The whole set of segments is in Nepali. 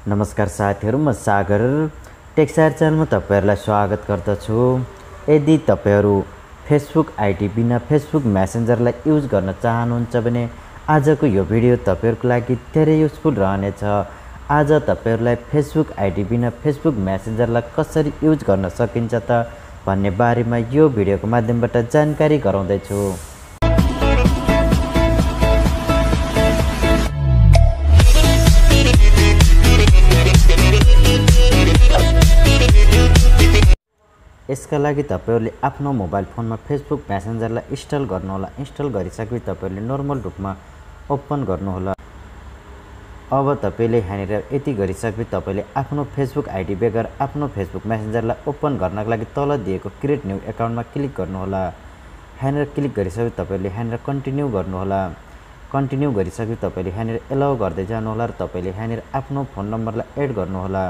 नमस्कार साथीहरु, म सागर टेक्सार च्यानलमा तपाईहरुलाई स्वागत गर्दछु। यदि तपाईहरु फेसबुक आइडी बिना फेसबुक मेसेन्जरलाई युज गर्न चाहनुहुन्छ भने आजको यो भिडियो तपाईहरुको लागि धेरै युजफुल रहनेछ। आज तपाईहरुलाई फेसबुक आइडी बिना फेसबुक मेसेन्जरलाई कसरी युज गर्न सकिन्छ त भन्ने बारेमा यो भिडियोको माध्यमबाट जानकारी गराउँदै छु। यसका लागि तपाईहरुले आफ्नो मोबाइल फोनमा फेसबुक मेसेन्जरलाई इन्स्टल गर्नुहोला। इन्स्टल गरिसकेपछि तपाईहरुले नर्मल रूपमा ओपन गर्नुहोला। अब तपाईले यहाँनिर यति गरिसकेपछि तपाईले आफ्नो फेसबुक आइडी बेगर आफ्नो फेसबुक मेसेन्जरलाई ओपन गर्नको लागि तल दिएको क्रिएट न्यू अकाउन्टमा क्लिक गर्नुहोला। यहाँनिर क्लिक गरिसकेपछि तपाईले यहाँनिर कन्टिन्यू गर्नुहोला। कन्टिन्यू गरिसकेपछि तपाईले यहाँनिर एलाउ गर्दै जानुहोला र तपाईले यहाँनिर आफ्नो फोन नम्बरलाई एड गर्नुहोला।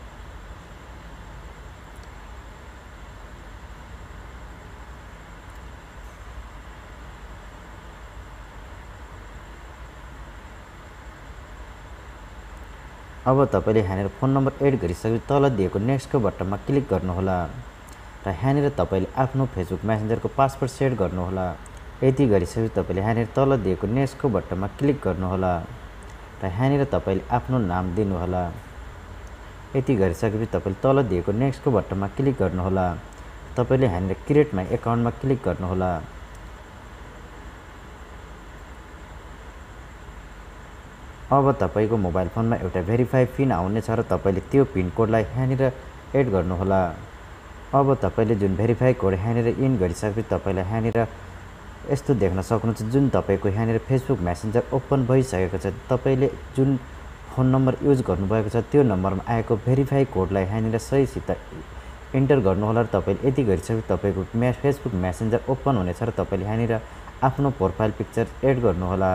अब तपाईले यहाँनिर फोन नम्बर एड गरिसकेपछि तल दिएको नेक्स्टको बटनमा क्लिक गर्नुहोला र यहाँनिर तपाईले आफ्नो फेसबुक मेसेन्जरको पासवर्ड सेट गर्नुहोला। यति गरिसकेपछि तपाईले यहाँनिर तल दिएको नेक्स्टको बटनमा क्लिक गर्नुहोला र यहाँनिर तपाईले आफ्नो नाम दिनुहोला। यति गरिसकेपछि तपाईले तल दिएको नेक्स्टको बटनमा क्लिक गर्नुहोला। तपाईले यहाँनिर क्रिएट माई अकाउन्टमा क्लिक गर्नुहोला। अब तपाईको मोबाइल फोनमा एउटा भेरिफाई पिन आउने छ र तपाईले त्यो पिन कोडलाई यहाँनिर एड गर्नुहोला। अब तपाईले जुन भेरिफाई कोड यहाँनिर इन गरिसकेपछि तपाईलाई यहाँनिर यस्तो देख्न सक्नुहुन्छ, जुन तपाईको यहाँनिर फेसबुक मेसेन्जर ओपन भइसकेको छ। तपाईले जुन फोन नम्बर युज गर्नुभएको छ त्यो नम्बरमा आएको भेरिफाई कोडलाई यहाँनिर सहीसित इन्टर गर्नुहोला र तपाईले यति गरिसकेपछि तपाईको फेसबुक मेसेन्जर ओपन हुनेछ र तपाईले यहाँनिर आफ्नो प्रोफाइल पिक्चर एड गर्नुहोला।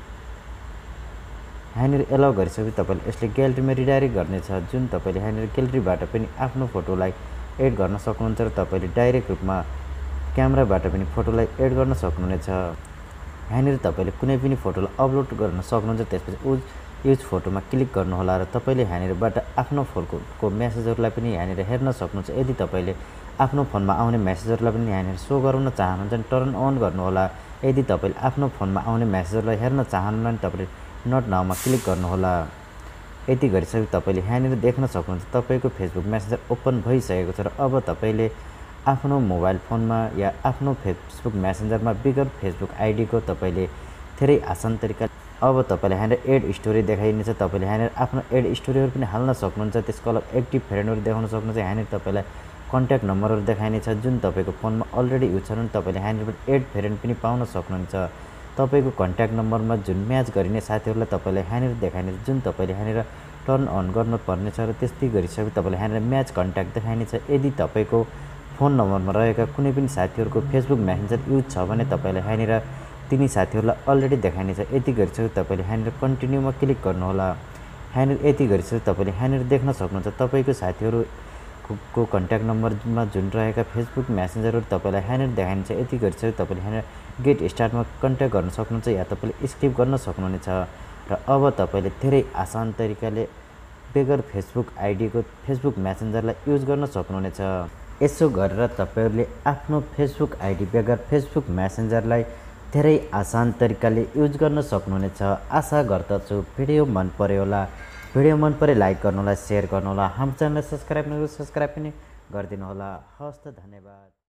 यहाँनिर एलाउ गरिसकेपछि तपाईले यसले ग्यालेरीमा रिडाइरेक्ट गर्नेछ, जुन तपाईले यहाँनिर ग्यालेरीबाट पनि आफ्नो फोटोलाई एड गर्न सक्नुहुन्छ र तपाईले डाइरेक्ट रूपमा क्यामेराबाट पनि फोटोलाई एड गर्न सक्नुहुनेछ। यहाँनिर तपाईले कुनै पनि फोटोलाई अपलोड गर्न सक्नुहुन्छ। त्यसपछि युज फोटोमा क्लिक गर्नुहोला र तपाईले यहाँनिरबाट आफ्नो फोनको मेसेजहरुलाई पनि यहाँनिर हेर्न सक्नुहुन्छ। यदि तपाईले आफ्नो फोनमा आउने मेसेजहरुलाई पनि यहाँनिर शो गराउन चाहनुहुन्छ भने टर्न अन गर्नुहोला। यदि तपाईले आफ्नो फोनमा आउने मेसेजहरुलाई हेर्न चाहनुहुन्न भने तपाईले नट नाउमा क्लिक गर्नुहोला। यति गरिसकेपछि तपाईले यहाँनिर देख्न सक्नुहुन्छ तपाईको फेसबुक मेसेन्जर ओपन भइसकेको छ र अब तपाईले आफ्नो मोबाइल फोनमा या आफ्नो फेसबुक मेसेन्जरमा बिगर फेसबुक आइडीको तपाईले धेरै आसान तरिका अब तपाईले यहाँनिर एड स्टोरी देखाइनेछ। तपाईले यहाँनिर आफ्नो एड स्टोरीहरु पनि हाल्न सक्नुहुन्छ। त्यसको अलावा एक्टिभ फ्रेन्डहरु देखाउन सक्नुहुन्छ। यहाँनिर तपाईलाई कन्ट्याक्ट नम्बरहरु देखाइनेछ, जुन तपाईको फोनमा अलरेडी युज छ भने तपाईले यहाँनिर एड फ्रेन्ड पनि पाउन सक्नुहुन्छ। तपाईको कन्ट्याक्ट नम्बरमा जुन म्याच गरिने साथीहरुलाई तपाईले यहाँनिर देखाइनेछ, जुन तपाईले यहाँनिर टर्न अन गर्नुपर्ने छ र त्यस्तै गरिसकेपछि तपाईले यहाँनिर म्याच कन्ट्याक्ट देखाइनेछ। यदि तपाईको फोन नम्बरमा रहेका कुनै पनि साथीहरुको फेसबुक मेसेन्जर युज छ भने तपाईले यहाँनिर तिनी साथीहरुलाई अलरेडी देखाइनेछ। यति गरिसकेपछि तपाईले यहाँनिर कन्टिन्यूमा क्लिक गर्नुहोला। यहाँनिर यति गरिसकेपछि तपाईले यहाँनिर देख्न सक्नुहुन्छ तपाईको साथीहरुको कन्ट्याक्ट नम्बरमा जुन रहेका फेसबुक मेसेन्जरहरु तपाईलाई यहाँनिर देखाइनेछ। यति गरिसकेपछि तपाईले यहाँनिर गेट स्टार्टमा कन्ट्याक्ट गर्न सक्नुहुन्छ या तपाईले स्किप गर्न सक्नुहुनेछ र अब तपाईले धेरै आसान तरिकाले बेगर फेसबुक आइडीको फेसबुक मेसेन्जरलाई युज गर्न सक्नुहुनेछ। यसो गरेर तपाईहरुले आफ्नो फेसबुक आइडी बेगर फेसबुक मेसेन्जरलाई धेरै आसान तरिकाले युज गर्न सक्नुहुनेछ। आशा गर्दछु भिडियो मन पर्यो होला। भिडियो मन परे लाइक गर्नुहोला, शेयर गर्नुहोला, हाम्रो च्यानललाई सब्स्क्राइब पनि गरिदिनु होला। हवस् त, धन्यवाद।